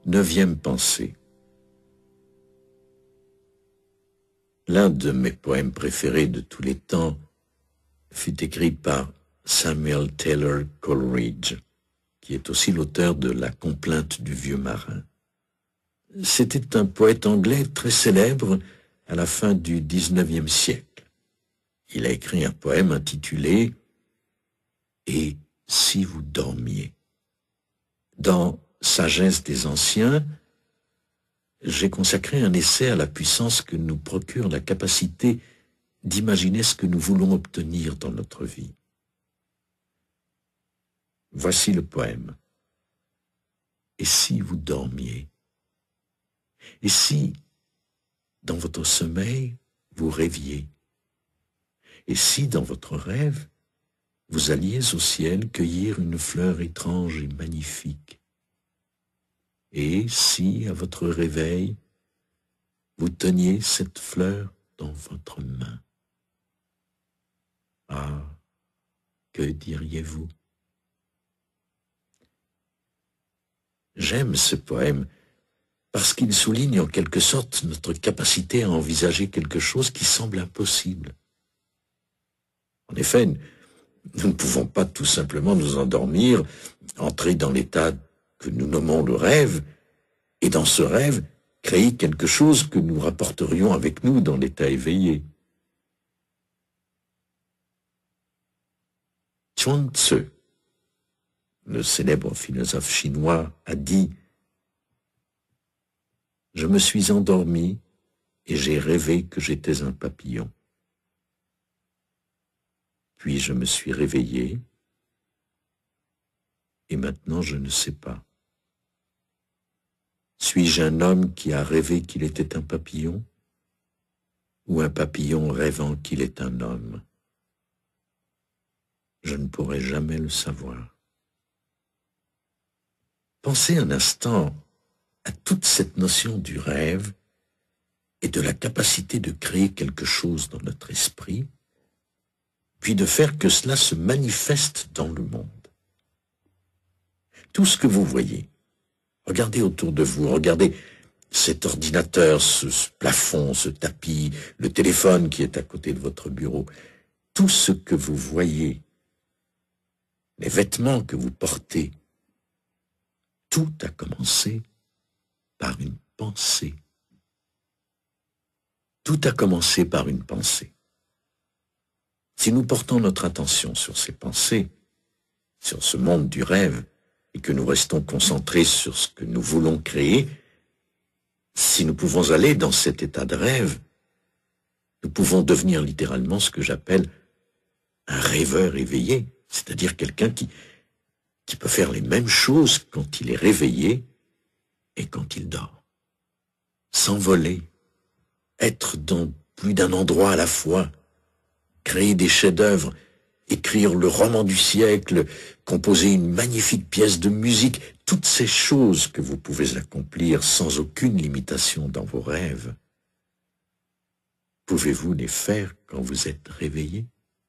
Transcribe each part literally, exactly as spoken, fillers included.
Neuvième pensée. L'un de mes poèmes préférés de tous les temps fut écrit par Samuel Taylor Coleridge, qui est aussi l'auteur de La Complainte du vieux marin. C'était un poète anglais très célèbre à la fin du dix-neuvième siècle. Il a écrit un poème intitulé « Et si vous dormiez ». Dans Sagesse des anciens, j'ai consacré un essai à la puissance que nous procure la capacité d'imaginer ce que nous voulons obtenir dans notre vie. Voici le poème. Et si vous dormiez? Et si, dans votre sommeil, vous rêviez? Et si, dans votre rêve, vous alliez au ciel cueillir une fleur étrange et magnifique? Et si, à votre réveil, vous teniez cette fleur dans votre main? Ah, que diriez-vous? J'aime ce poème parce qu'il souligne en quelque sorte notre capacité à envisager quelque chose qui semble impossible. En effet, nous ne pouvons pas tout simplement nous endormir, entrer dans l'état que nous nommons le rêve, et dans ce rêve, créer quelque chose que nous rapporterions avec nous dans l'état éveillé. Chuang-Tzu, le célèbre philosophe chinois, a dit « Je me suis endormi et j'ai rêvé que j'étais un papillon. Puis je me suis réveillé et maintenant je ne sais pas. Suis-je un homme qui a rêvé qu'il était un papillon ou un papillon rêvant qu'il est un homme? Je ne pourrai jamais le savoir. » Pensez un instant à toute cette notion du rêve et de la capacité de créer quelque chose dans notre esprit, puis de faire que cela se manifeste dans le monde. Tout ce que vous voyez, regardez autour de vous, regardez cet ordinateur, ce, ce plafond, ce tapis, le téléphone qui est à côté de votre bureau, tout ce que vous voyez, les vêtements que vous portez, tout a commencé par une pensée. Tout a commencé par une pensée. Si nous portons notre attention sur ces pensées, sur ce monde du rêve, et que nous restons concentrés sur ce que nous voulons créer, si nous pouvons aller dans cet état de rêve, nous pouvons devenir littéralement ce que j'appelle un rêveur éveillé, c'est-à-dire quelqu'un qui, qui peut faire les mêmes choses quand il est réveillé et quand il dort. S'envoler, être dans plus d'un endroit à la fois, créer des chefs-d'œuvre, écrire le roman du siècle, composer une magnifique pièce de musique, toutes ces choses que vous pouvez accomplir sans aucune limitation dans vos rêves, pouvez-vous les faire quand vous êtes réveillé?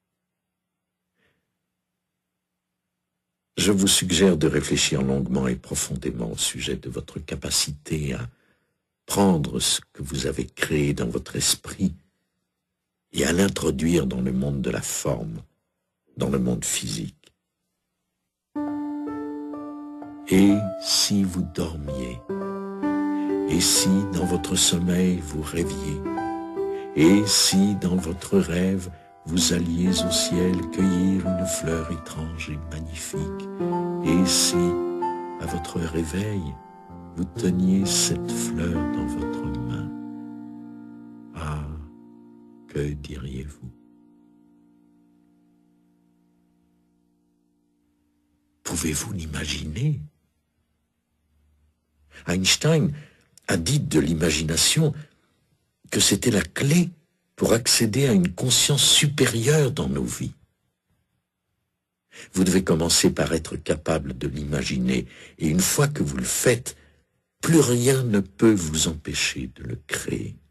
Je vous suggère de réfléchir longuement et profondément au sujet de votre capacité à prendre ce que vous avez créé dans votre esprit et à l'introduire dans le monde de la forme, dans le monde physique. Et si vous dormiez? Et si dans votre sommeil vous rêviez? Et si dans votre rêve vous alliez au ciel cueillir une fleur étrange et magnifique? Et si, à votre réveil, vous teniez cette fleur dans votre main? Ah, que diriez-vous? Pouvez-vous l'imaginer? Einstein a dit de l'imagination que c'était la clé pour accéder à une conscience supérieure dans nos vies. Vous devez commencer par être capable de l'imaginer, et une fois que vous le faites, plus rien ne peut vous empêcher de le créer.